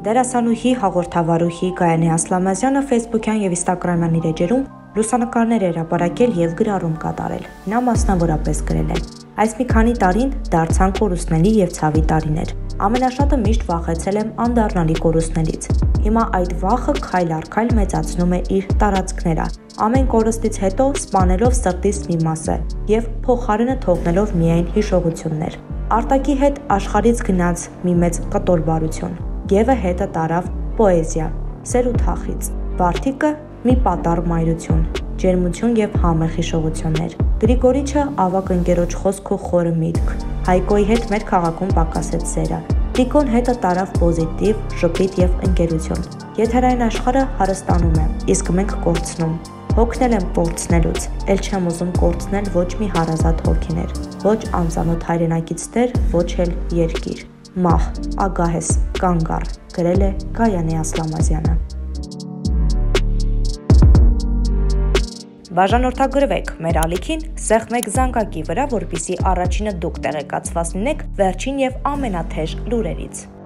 Դերասանուհի հաղորդավարուհի Գայանե Ասլամազյանը Facebook-յան եւ Instagram-յան իր էջերում լուսանկարներ էր հրապարակել եւ գրառում կատարել։ Նա մասնավորապես գրել է. Այս մի քանի տարին դարձան կորուստների եւ ցավի տարիներ։ Ամենաշատը միշտ վախեցել եմ անդառնալի կորուստներից։ Հիմա այդ վախը քայլ առ քայլ մեծացնում է իր տարածքները։ Ամեն կորուստից հետո սպանելով սրտիս մի մասը եւ փոխարենը թողնելով միայն հիշողություններ։ Արտակի հետ աշխարհից գնաց մի մեծ կտորբարություն։ Եվը հետը տարավ պոեզիա, սեր ու թախից, Վարդիկը մի պատառ մայրություն, ջերմություն եւ համեղ հիշողություններ։ Գրիգորիչը ավակ ընկերոջ խոսք ու խորը միտք։ Հայկոյի հետ մեր քաղաքում պակասեց սերը։ Տիկոն հետը տարավ պոզիտիվ, շփիտ եւ ընկերություն։ Եթերային աշխարհը հարստանում է, իսկ մենք կորցնում։ Հոգնել եմ կորցնելուց, ել չեմ ուզում կորցնել ոչ մի հարազատ հոգիներ, ոչ անծանոթ հայրենակիցներ, ոչ էլ երկիր։ Մահ, ագահես, կանգառ, գրել է Գայանե Ասլամազյանը։ Բաժանորդագրվեք մեր ալիքին, սեղմեք զանգակի վրա, որպեսզի առաջինը դուք տեղեկացված լինեք վերջին եւ ամենաթեժ լուրերից։